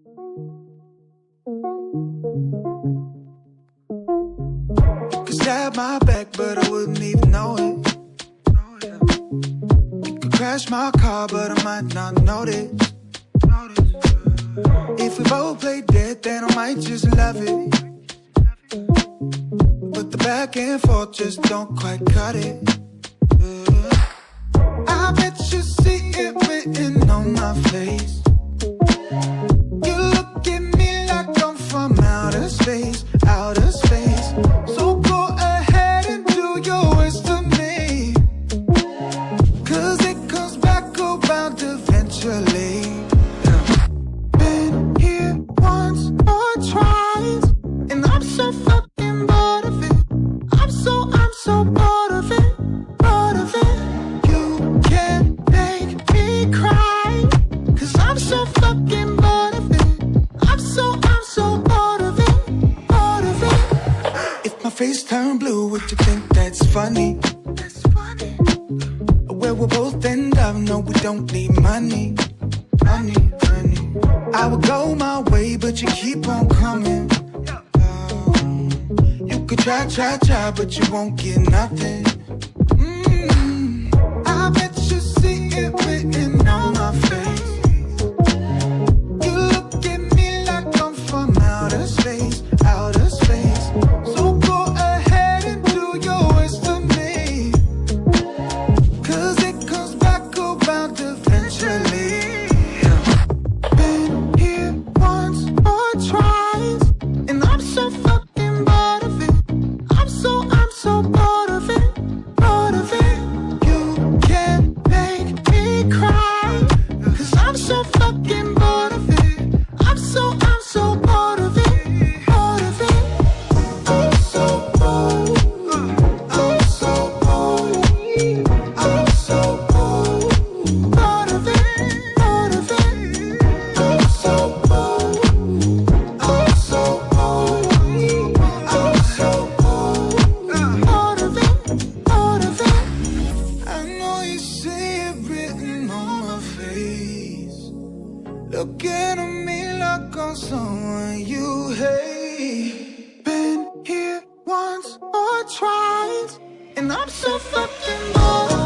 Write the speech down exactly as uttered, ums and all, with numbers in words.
Could stab my back, but I wouldn't even know it. You could crash my car, but I might not notice. If we both play dead, then I might just love it. But the back and forth just don't quite cut it. Yeah. I bet you see it written on my face. You look at me like I'm from outer space, outer space. So go ahead and do your worst to me, 'cause it comes back around eventually. Been here once or twice, and I'm so fucking bored of it. I'm so, I'm so bored of it, bored of it. You can't make me cry, 'cause I'm so fucking bored of it. I'm so, I'm so bored of it, bored of it. If my face turned blue, would you think that's funny? That's funny. Where we'll both end up, no, we don't need money. Money, money. I would go my way, but you keep on coming. Um, you could try, try, try, but you won't get nothing. Mm, I bet you see it written on my face. You look at me like I'm from outer space, outer space. So go ahead and do your worst to me, 'cause it comes back around eventually. Been here once or twice, and I'm so fucking bored of it. I'm so, I'm so bored of it, bored of it. You can't make me cry, 'cause I'm so fucking bored of it. I'm so, I'm so bored of it, bored of it. I'm so bored, I'm so bored, I'm so bored, bored of it, bored of it. I'm so bored, I'm so bored, I'm so bored, bored of it, bored of it. I know you see it written on my face, looking at me like I'm someone you hate. Been here once or twice, and I'm so fucking bored.